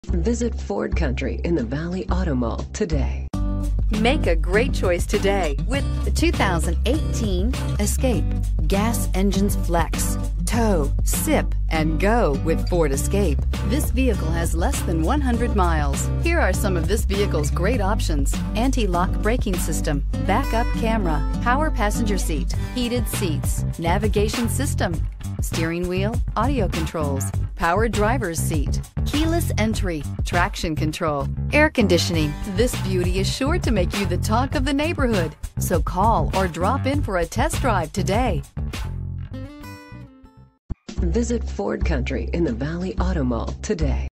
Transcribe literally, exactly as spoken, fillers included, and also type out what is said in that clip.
Visit Ford Country in the Valley Auto Mall today. Make a great choice today with the two thousand eighteen Escape. Gas engines flex, tow, sip, and go with Ford Escape. This vehicle has less than one hundred miles. Here are some of this vehicle's great options: anti-lock braking system, backup camera, power passenger seat, heated seats, navigation system, steering wheel audio controls, power driver's seat, keyless entry, traction control, air conditioning. This beauty is sure to make you the talk of the neighborhood. So call or drop in for a test drive today. Visit Ford Country in the Valley Auto Mall today.